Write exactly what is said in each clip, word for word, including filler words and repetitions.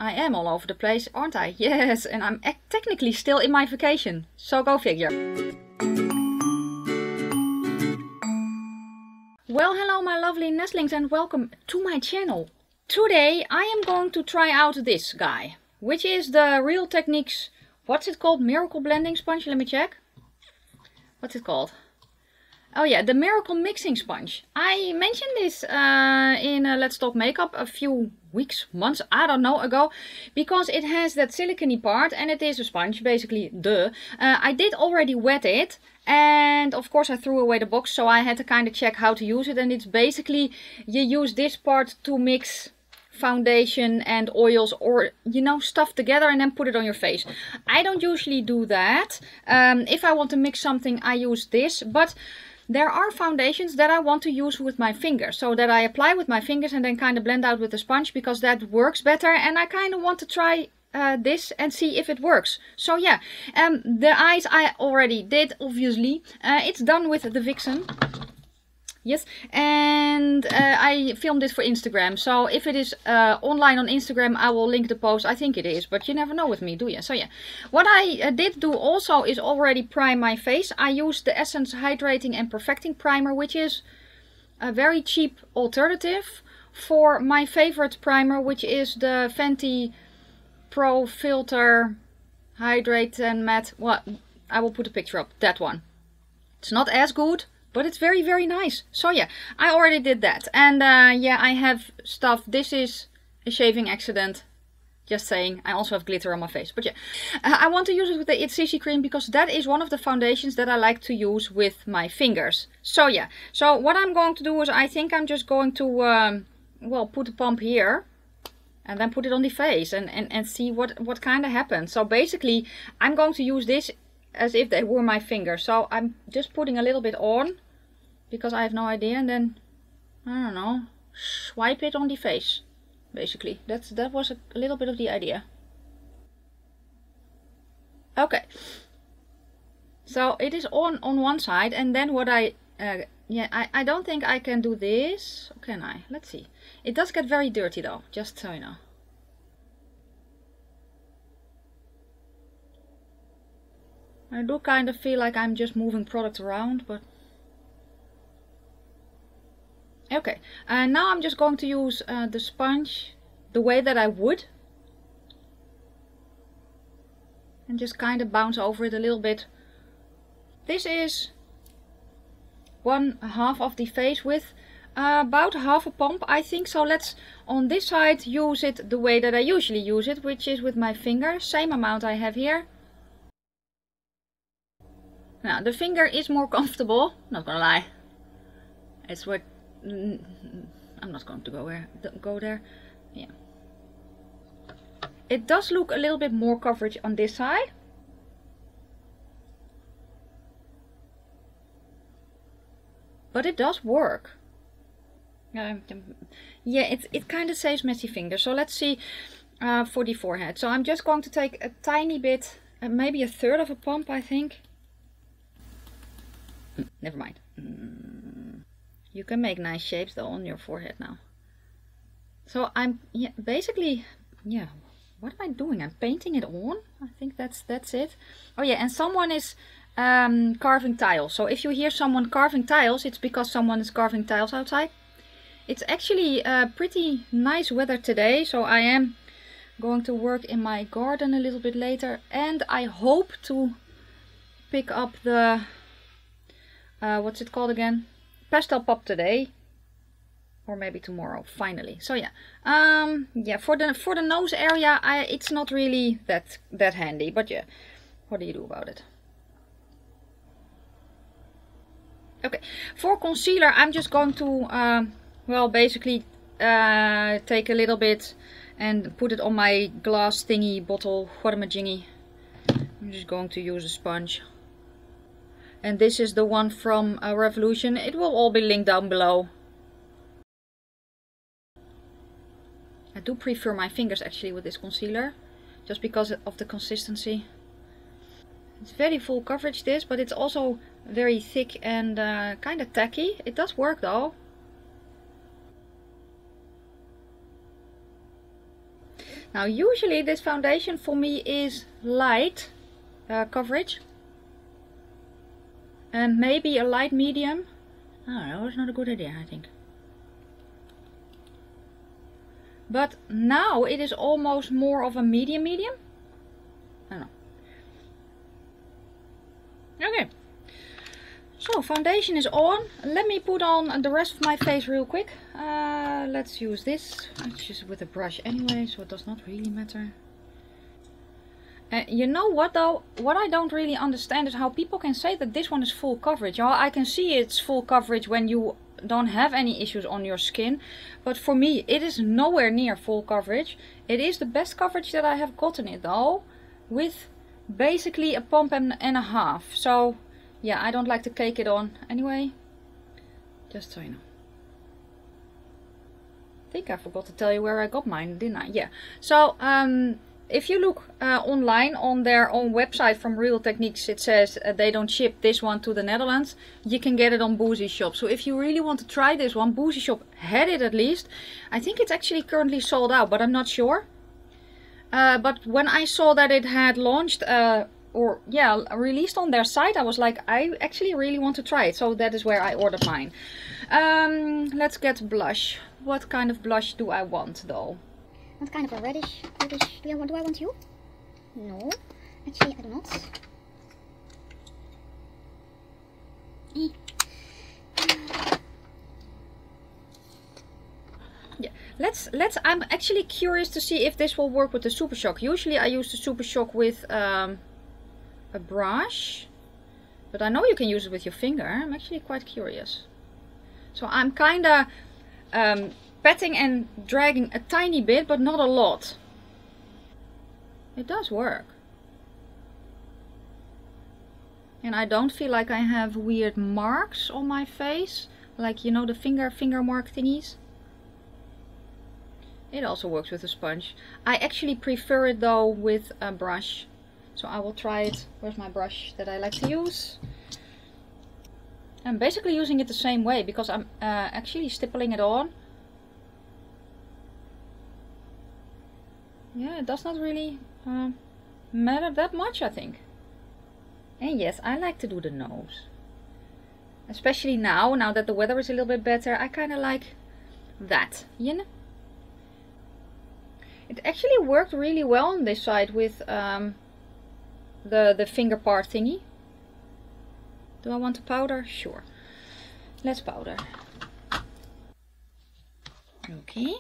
I am all over the place, aren't I? Yes, and I'm technically still in my vacation. So go figure. Well, hello my lovely nestlings and welcome to my channel. Today I am going to try out this guy, which is the Real Techniques, what's it called? Miracle Blending Sponge? Let me check. What's it called? Oh yeah, the Miracle Mixing Sponge. I mentioned this uh, in uh, Let's Talk Makeup a few weeks, months, I don't know, ago. Because it has that silicone part and it is a sponge, basically, duh. Uh, I did already wet it. And of course I threw away the box, so I had to kind of check how to use it. And it's basically, you use this part to mix foundation and oils or, you know, stuff together and then put it on your face. I don't usually do that. Um, if I want to mix something, I use this. But there are foundations that I want to use with my fingers, so that I apply with my fingers and then kind of blend out with the sponge, because that works better, and I kind of want to try uh, this and see if it works. So yeah, um, the eyes I already did, obviously. Uh, it's done with the Vixen. Yes, and uh, I filmed it for Instagram, so if it is uh, online on Instagram, I will link the post. I think it is, but you never know with me, do you? So yeah, what I uh, did do also is already prime my face. I used the Essence Hydrating and Perfecting Primer, which is a very cheap alternative for my favorite primer, which is the Fenty Pro Filter Hydrate and Matte. Well, I will put a picture up, that one. It's not as good, but it's very, very nice. So yeah, I already did that. And uh, yeah, I have stuff. This is a shaving accident. Just saying. I also have glitter on my face. But yeah, uh, I want to use it with the It's C C cream, because that is one of the foundations that I like to use with my fingers. So yeah, so what I'm going to do is, I think I'm just going to, um, well, put a pump here. And then put it on the face and, and, and see what, what kind of happens. So basically, I'm going to use this as if they were my fingers. So I'm just putting a little bit on, because I have no idea, and then, I don't know, swipe it on the face, basically. That's, that was a, a little bit of the idea. Okay. So it is on on one side, and then what I, uh, yeah, I, I don't think I can do this. Can I? Let's see. It does get very dirty though, just so you know. I do kind of feel like I'm just moving product around, but okay, and uh, now I'm just going to use uh, the sponge the way that I would, and just kind of bounce over it a little bit. This is one half of the face with uh, about half a pump, I think. So let's on this side use it the way that I usually use it, which is with my finger, same amount I have here. Now the finger is more comfortable, not gonna lie. It's what I'm not going to go there. Go there. Yeah. It does look a little bit more coverage on this side. But it does work. Uh, yeah, it, it kind of saves messy fingers. So let's see uh, for the forehead. So I'm just going to take a tiny bit, uh, maybe a third of a pump, I think. Mm, never mind. Mm. You can make nice shapes though on your forehead now. So I'm yeah, basically, yeah, what am I doing? I'm painting it on. I think that's that's it. Oh yeah, and someone is um, carving tiles. So if you hear someone carving tiles, it's because someone is carving tiles outside. It's actually uh, pretty nice weather today, so I am going to work in my garden a little bit later, and I hope to pick up the uh, what's it called again? Pastel pop today, or maybe tomorrow, finally. So yeah, um, yeah. For the for the nose area, I it's not really that that handy, but yeah, what do you do about it? Okay, for concealer, I'm just going to, um, well, basically uh, take a little bit and put it on my glass thingy bottle, whatamajingy. I'm just going to use a sponge. And this is the one from uh, Revolution. It will all be linked down below. I do prefer my fingers actually with this concealer, just because of the consistency. It's very full coverage this, but it's also very thick and uh, kind of tacky. It does work though. Now usually this foundation for me is light uh, coverage. And maybe a light medium. Oh, that was not a good idea, I think. But now it is almost more of a medium medium. I don't know. Okay. So foundation is on. Let me put on the rest of my face real quick. Uh, let's use this. It's just with a brush anyway, so it does not really matter. Uh, you know what though? What I don't really understand is how people can say that this one is full coverage. Oh, I can see it's full coverage when you don't have any issues on your skin. But for me, it is nowhere near full coverage. It is the best coverage that I have gotten it though. With basically a pump and, and a half. So yeah, I don't like to cake it on anyway. Just so you know. I think I forgot to tell you where I got mine, didn't I? Yeah. So um, if you look uh, online on their own website from Real Techniques, it says uh, they don't ship this one to the Netherlands. You can get it on Boozy Shop. So if you really want to try this one, Boozy Shop had it at least. I think it's actually currently sold out, but I'm not sure. Uh, but when I saw that it had launched, uh, or yeah, released on their site, I was like, I actually really want to try it. So that is where I ordered mine. Um, let's get blush. What kind of blush do I want though? What kind of a reddish, reddish, do I want, do I want you? No, actually I do not. Eh. Yeah, let's, let's, I'm actually curious to see if this will work with the Super Shock. Usually I use the Super Shock with um, a brush, but I know you can use it with your finger. I'm actually quite curious. So I'm kind of um, patting and dragging a tiny bit, but not a lot. It does work. And I don't feel like I have weird marks on my face, like, you know, the finger finger mark thingies. It also works with a sponge. I actually prefer it though with a brush. So I will try it. Where's my brush that I like to use? I'm basically using it the same way because I'm uh, actually stippling it on. Yeah, it does not really uh, matter that much, I think. And yes, I like to do the nose. Especially now, now that the weather is a little bit better, I kind of like that, you know? It actually worked really well on this side with um, the, the finger part thingy. Do I want to powder? Sure. Let's powder. Okay.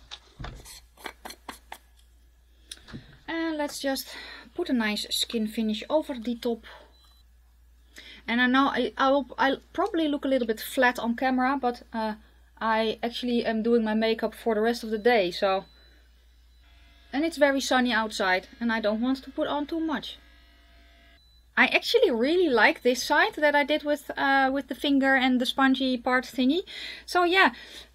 And let's just put a nice skin finish over the top. And I know I, I will I'll probably look a little bit flat on camera, but uh, I actually am doing my makeup for the rest of the day, so. And it's very sunny outside, and I don't want to put on too much. I actually really like this side that I did with uh, with the finger and the spongy part thingy. So yeah,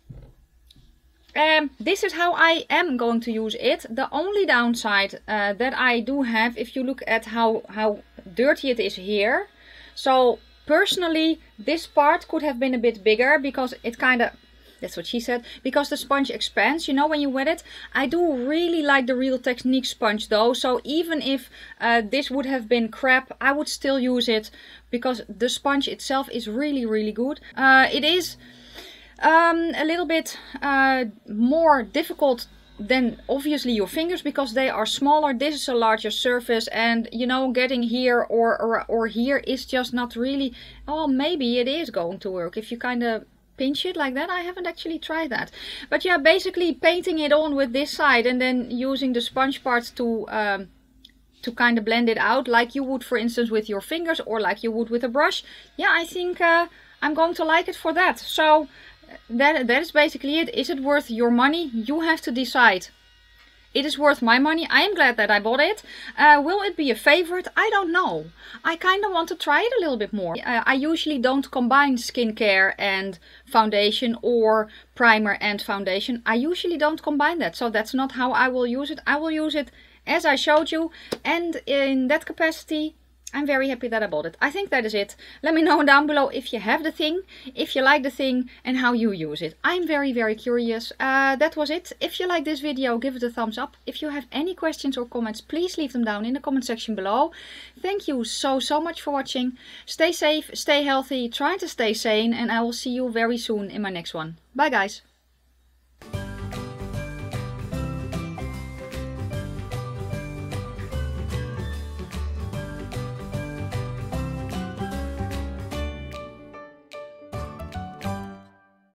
um, this is how I am going to use it. The only downside uh, that I do have, if you look at how, how dirty it is here. So personally, this part could have been a bit bigger because it kind of... That's what she said. Because the sponge expands, you know, when you wet it. I do really like the Real Techniques sponge though. So even if uh, this would have been crap, I would still use it. Because the sponge itself is really, really good. Uh, it is um, a little bit uh, more difficult than obviously your fingers. Because they are smaller. This is a larger surface. And, you know, getting here or, or, or here is just not really... Oh, maybe it is going to work. If you kind of... pinch it like that. I haven't actually tried that, but yeah, basically painting it on with this side and then using the sponge parts to um, to kind of blend it out like you would, for instance, with your fingers or like you would with a brush. Yeah, I think uh, I'm going to like it for that. So that that is basically it. Is it worth your money? You have to decide. It is worth my money. I am glad that I bought it. Uh, will it be a favorite? I don't know. I kind of want to try it a little bit more. Uh, I usually don't combine skincare and foundation or primer and foundation. I usually don't combine that. So that's not how I will use it. I will use it as I showed you. And in that capacity, I'm very happy that I bought it. I think that is it. Let me know down below if you have the thing, if you like the thing, and how you use it. I'm very, very curious. Uh, that was it. If you like this video, give it a thumbs up. If you have any questions or comments, please leave them down in the comment section below. Thank you so, so much for watching. Stay safe, stay healthy, try to stay sane, and I will see you very soon in my next one. Bye guys.